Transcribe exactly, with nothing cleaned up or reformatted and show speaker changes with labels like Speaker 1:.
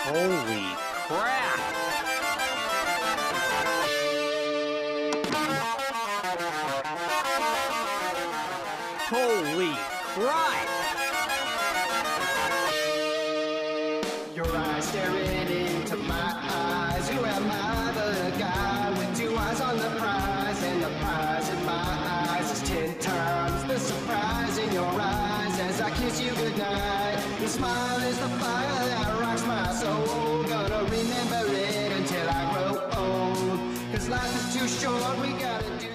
Speaker 1: Holy crap! Holy crap!
Speaker 2: Your eyes staring into my eyes. Who am I, the guy with two eyes on the prize? And the prize in my eyes is ten times the surprise in your eyes as I kiss you goodnight. Your smile is the fire that rocks my soul. Gonna remember it until I grow old. Cause life is too short, we gotta do